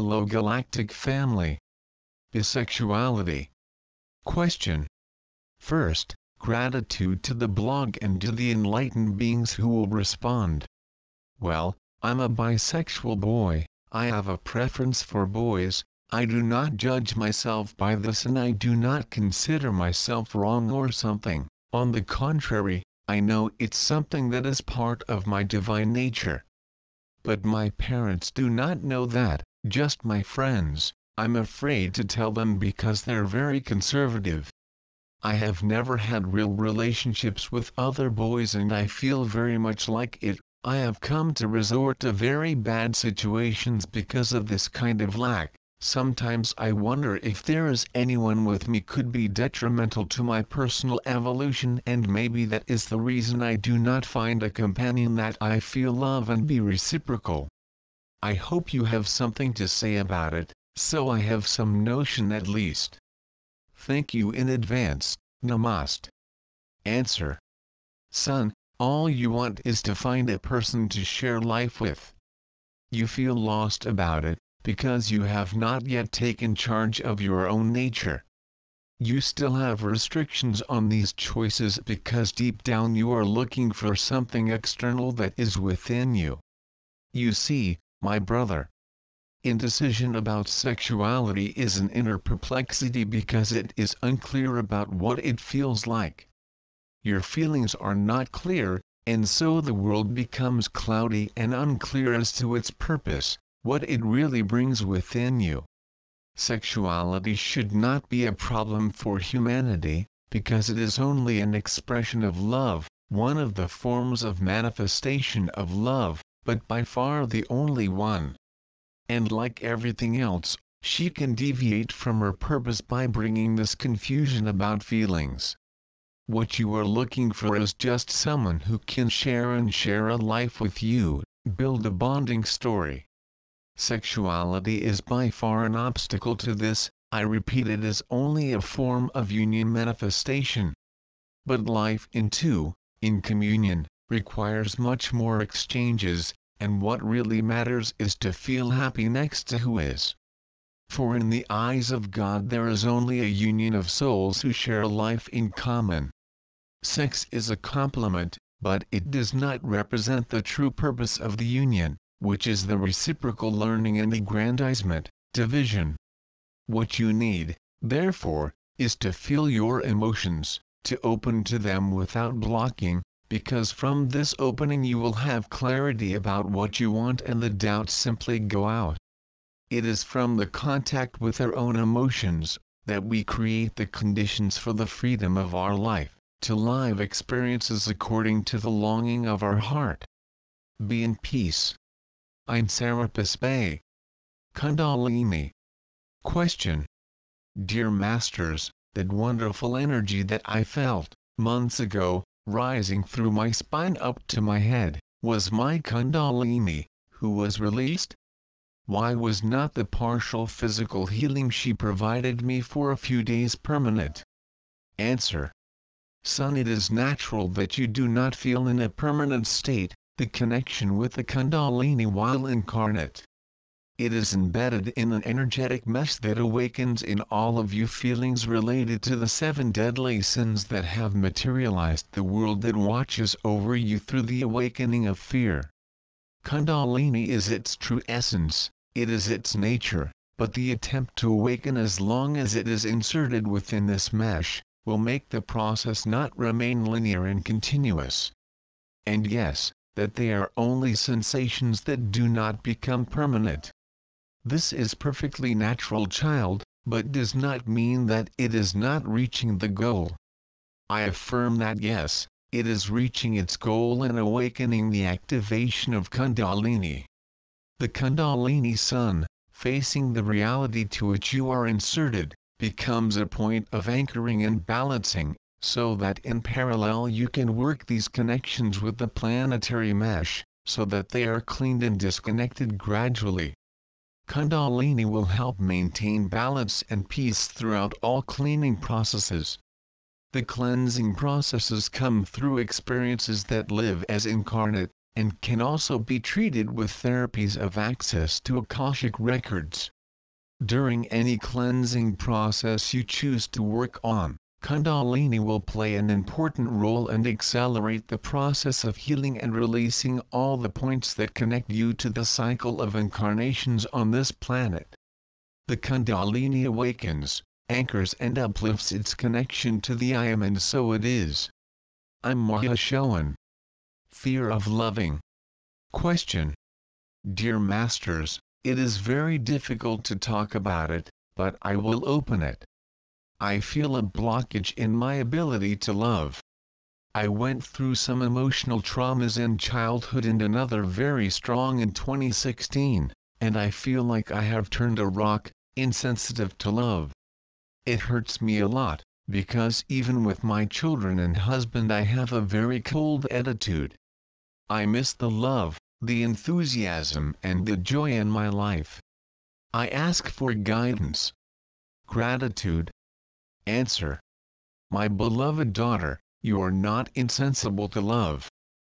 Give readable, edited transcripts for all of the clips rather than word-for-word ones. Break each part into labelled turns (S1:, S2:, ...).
S1: Hello Galactic Family. Bisexuality. Question. First, gratitude to the blog and to the enlightened beings who will respond. Well, I'm a bisexual boy. I have a preference for boys. I do not judge myself by this, and I do not consider myself wrong or something. On the contrary, I know it's something that is part of my divine nature. But my parents do not know that, just my friends. I'm afraid to tell them because they're very conservative. I have never had real relationships with other boys, and I feel very much like it. I have come to resort to very bad situations because of this kind of lack. Sometimes I wonder if there is anyone with me could be detrimental to my personal evolution, and maybe that is the reason I do not find a companion that I feel love and be reciprocal. I hope you have something to say about it, so I have some notion at least. Thank you in advance. Namaste. Answer. Son, all you want is to find a person to share life with. You feel lost about it, because you have not yet taken charge of your own nature. You still have restrictions on these choices because deep down you are looking for something external that is within you. You see, my brother, indecision about sexuality is an inner perplexity because it is unclear about what it feels like. Your feelings are not clear, and so the world becomes cloudy and unclear as to its purpose, what it really brings within you. Sexuality should not be a problem for humanity, because it is only an expression of love, one of the forms of manifestation of love, but by far the only one. And like everything else, she can deviate from her purpose by bringing this confusion about feelings. What you are looking for is just someone who can share a life with you, build a bonding story. Sexuality is by far an obstacle to this. I repeat, it is only a form of union manifestation. But life in communion, requires much more exchanges, and what really matters is to feel happy next to who is. For in the eyes of God there is only a union of souls who share life in common. Sex is a complement, but it does not represent the true purpose of the union, which is the reciprocal learning and aggrandizement, division. What you need, therefore, is to feel your emotions, to open to them without blocking, because from this opening you will have clarity about what you want and the doubts simply go out. It is from the contact with our own emotions that we create the conditions for the freedom of our life, to live experiences according to the longing of our heart. Be in peace. I'm Serapis Bey. Kundalini. Question. Dear Masters, that wonderful energy that I felt, months ago, rising through my spine up to my head, was my Kundalini, who was released? Why was not the partial physical healing she provided me for a few days permanent? Answer. Son, it is natural that you do not feel in a permanent state the connection with the Kundalini while incarnate. It is embedded in an energetic mesh that awakens in all of you feelings related to the 7 deadly sins that have materialized the world that watches over you through the awakening of fear. Kundalini is its true essence, it is its nature, but the attempt to awaken, as long as it is inserted within this mesh, will make the process not remain linear and continuous. And yes, that they are only sensations that do not become permanent. This is perfectly natural, child, but does not mean that it is not reaching the goal. I affirm that yes, it is reaching its goal and awakening the activation of Kundalini. The Kundalini sun, facing the reality to which you are inserted, becomes a point of anchoring and balancing, so that in parallel you can work these connections with the planetary mesh, so that they are cleaned and disconnected gradually. Kundalini will help maintain balance and peace throughout all cleaning processes. The cleansing processes come through experiences that live as incarnate, and can also be treated with therapies of access to Akashic records. During any cleansing process you choose to work on, Kundalini will play an important role and accelerate the process of healing and releasing all the points that connect you to the cycle of incarnations on this planet. The Kundalini awakens, anchors and uplifts its connection to the I Am, and so it is. I'm Mahashowan. Fear of loving. Question. Dear Masters, it is very difficult to talk about it, but I will open it. I feel a blockage in my ability to love. I went through some emotional traumas in childhood and another very strong in 2016, and I feel like I have turned a rock, insensitive to love. It hurts me a lot, because even with my children and husband I have a very cold attitude. I miss the love, the enthusiasm and the joy in my life. I ask for guidance. Gratitude. Answer. My beloved daughter, you are not insensible to love.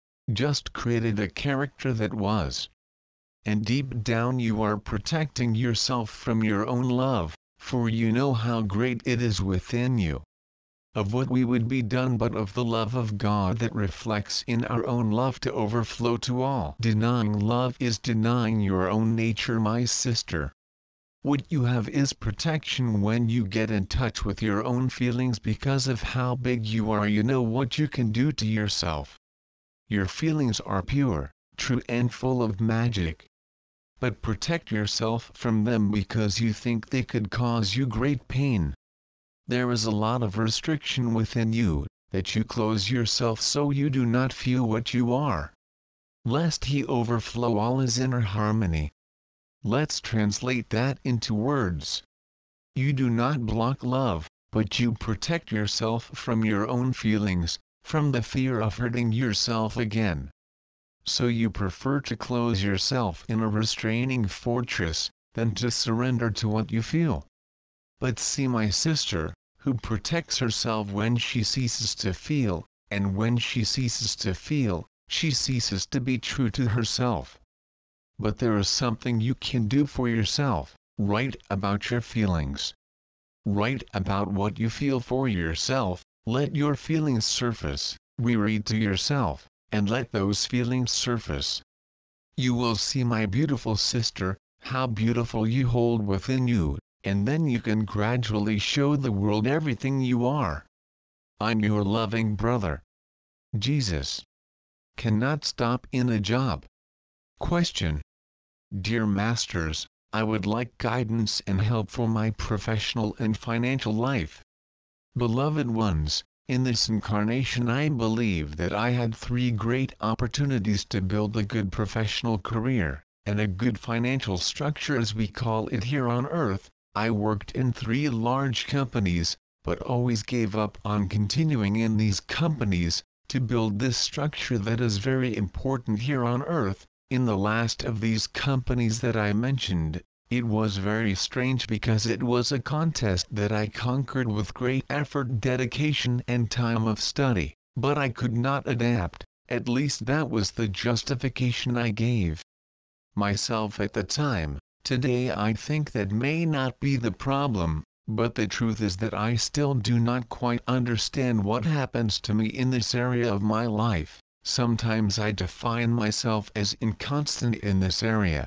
S1: Just created a character that was. And deep down you are protecting yourself from your own love, for you know how great it is within you. Of what we would be done but of the love of God that reflects in our own love to overflow to all. Denying love is denying your own nature, my sister. What you have is protection when you get in touch with your own feelings because of how big you are. You know what you can do to yourself. Your feelings are pure, true and full of magic. But protect yourself from them because you think they could cause you great pain. There is a lot of restriction within you, that you close yourself so you do not feel what you are. Lest he overflow all his inner harmony. Let's translate that into words. You do not block love, but you protect yourself from your own feelings, from the fear of hurting yourself again. So you prefer to close yourself in a restraining fortress, than to surrender to what you feel. But see my sister, who protects herself when she ceases to feel, and when she ceases to feel, she ceases to be true to herself. But there is something you can do for yourself. Write about your feelings. Write about what you feel for yourself, let your feelings surface, reread to yourself, and let those feelings surface. You will see, my beautiful sister, how beautiful you hold within you, and then you can gradually show the world everything you are. I'm your loving brother. Jesus. Cannot stop in a job. Question. Dear Masters, I would like guidance and help for my professional and financial life. Beloved ones, in this incarnation I believe that I had 3 great opportunities to build a good professional career, and a good financial structure as we call it here on earth. I worked in 3 large companies, but always gave up on continuing in these companies, to build this structure that is very important here on earth. In the last of these companies that I mentioned, it was very strange because it was a contest that I conquered with great effort, dedication and time of study, but I could not adapt, at least that was the justification I gave myself at the time. Today I think that may not be the problem, but the truth is that I still do not quite understand what happens to me in this area of my life. Sometimes I define myself as inconstant in this area.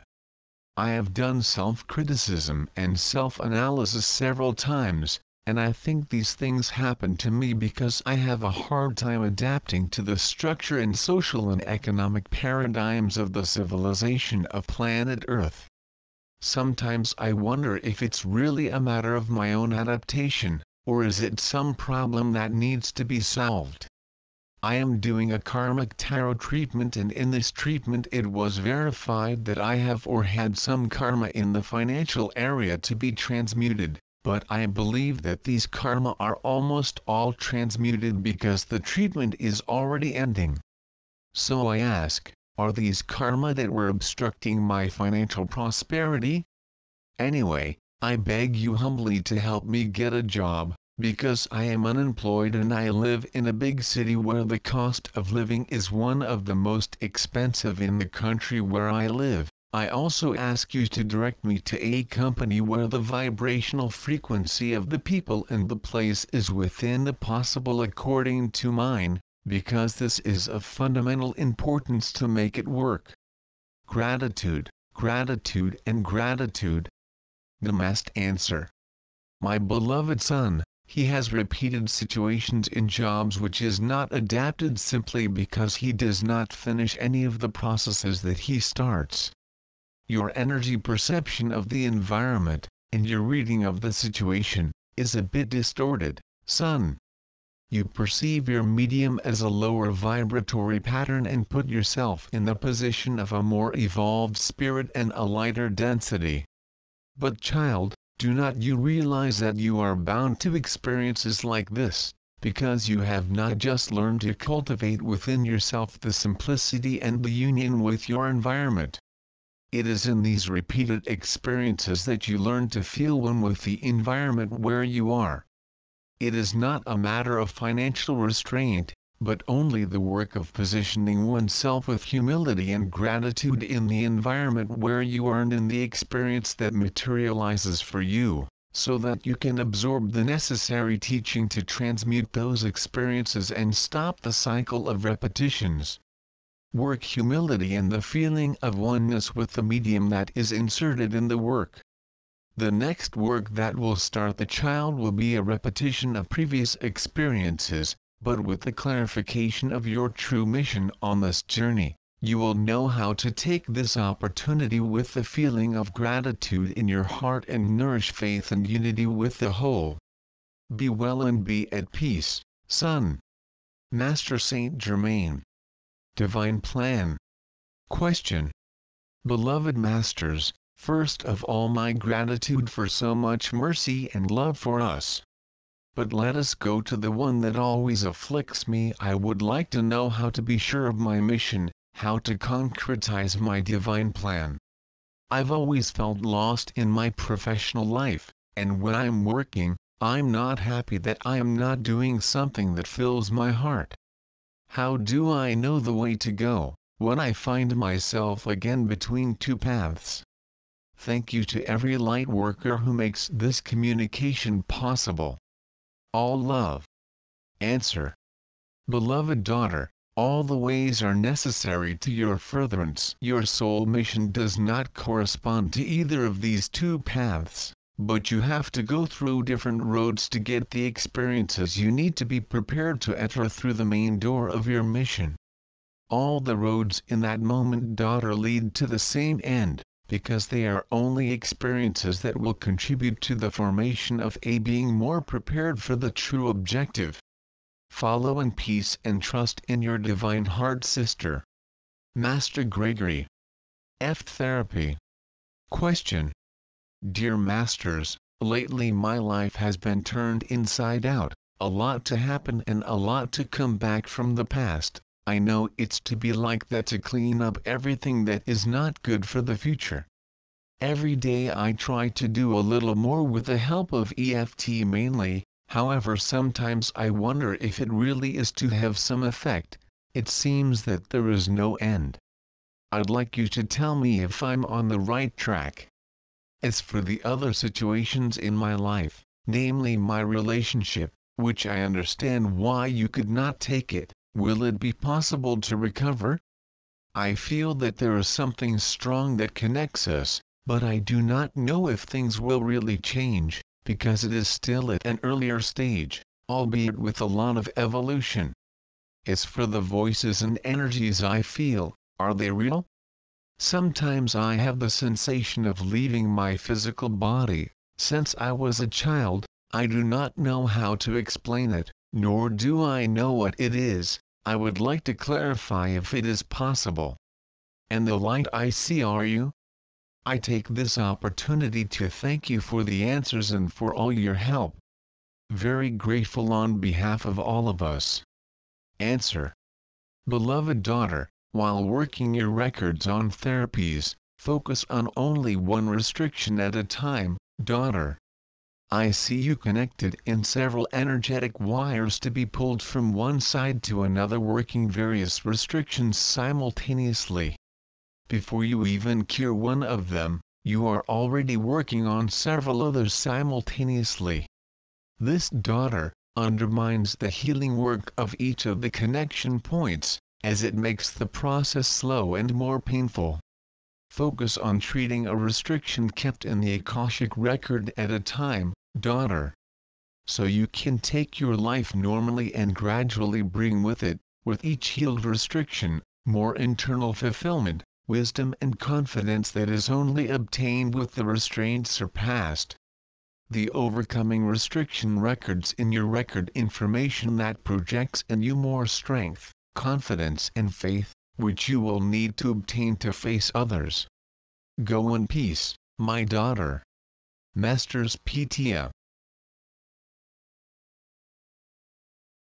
S1: I have done self-criticism and self-analysis several times, and I think these things happen to me because I have a hard time adapting to the structure and social and economic paradigms of the civilization of planet Earth. Sometimes I wonder if it's really a matter of my own adaptation, or is it some problem that needs to be solved. I am doing a karmic tarot treatment, and in this treatment it was verified that I have or had some karma in the financial area to be transmuted, but I believe that these karma are almost all transmuted because the treatment is already ending. So I ask, are these karma that were obstructing my financial prosperity? Anyway, I beg you humbly to help me get a job, Because I am unemployed and I live in a big city where the cost of living is one of the most expensive in the country where I live, I also ask you to direct me to a company where the vibrational frequency of the people and the place is within the possible according to mine, because this is of fundamental importance to make it work. Gratitude, gratitude and gratitude. Namaste. Answer. My beloved son, he has repeated situations in jobs which is not adapted simply because he does not finish any of the processes that he starts. Your energy perception of the environment, and your reading of the situation, is a bit distorted, son. You perceive your medium as a lower vibratory pattern and put yourself in the position of a more evolved spirit and a lighter density. But child, do not you realize that you are bound to experiences like this, because you have not just learned to cultivate within yourself the simplicity and the union with your environment. It is in these repeated experiences that you learn to feel one with the environment where you are. It is not a matter of financial restraint, but only the work of positioning oneself with humility and gratitude in the environment where you are and in the experience that materializes for you, so that you can absorb the necessary teaching to transmute those experiences and stop the cycle of repetitions. Work humility and the feeling of oneness with the medium that is inserted in the work. The next work that will start the child will be a repetition of previous experiences, but with the clarification of your true mission on this journey. You will know how to take this opportunity with the feeling of gratitude in your heart and nourish faith and unity with the whole. Be well and be at peace, son. Master Saint Germain. Divine Plan. Question. Beloved Masters, first of all my gratitude for so much mercy and love for us. But let us go to the one that always afflicts me. I would like to know how to be sure of my mission, how to concretize my divine plan. I've always felt lost in my professional life, and when I'm working, I'm not happy that I am not doing something that fills my heart. How do I know the way to go, when I find myself again between two paths? Thank you to every light worker who makes this communication possible. All love. Answer. Beloved daughter, all the ways are necessary to your furtherance. Your soul mission does not correspond to either of these two paths, but you have to go through different roads to get the experiences you need to be prepared to enter through the main door of your mission. All the roads in that moment, daughter, lead to the same end, because they are only experiences that will contribute to the formation of a being more prepared for the true objective. Follow in peace and trust in your divine heart, sister. Master Gregory. F. Therapy. Question. Dear Masters, lately my life has been turned inside out, a lot to happen and a lot to come back from the past. I know it's to be like that to clean up everything that is not good for the future. Every day I try to do a little more with the help of EFT mainly, however sometimes I wonder if it really is to have some effect. It seems that there is no end. I'd like you to tell me if I'm on the right track. As for the other situations in my life, namely my relationship, which I understand why you could not take it, will it be possible to recover? I feel that there is something strong that connects us, but I do not know if things will really change, because it is still at an earlier stage, albeit with a lot of evolution. As for the voices and energies I feel, are they real? Sometimes I have the sensation of leaving my physical body. Since I was a child, I do not know how to explain it, nor do I know what it is. I would like to clarify if it is possible. And the light I see, are you? I take this opportunity to thank you for the answers and for all your help. Very grateful on behalf of all of us. Answer. Beloved daughter, while working your records on therapies, focus on only one restriction at a time, daughter. I see you connected in several energetic wires to be pulled from one side to another, working various restrictions simultaneously. Before you even cure one of them, you are already working on several others simultaneously. This, daughter, undermines the healing work of each of the connection points, as it makes the process slow and more painful. Focus on treating a restriction kept in the Akashic record at a time, daughter. So you can take your life normally and gradually bring with it, with each healed restriction, more internal fulfillment, wisdom and confidence that is only obtained with the restraint surpassed. The overcoming restriction records in your record information that projects in you more strength, confidence and faith, which you will need to obtain to face others. Go in peace, my daughter. Masters P.T.A.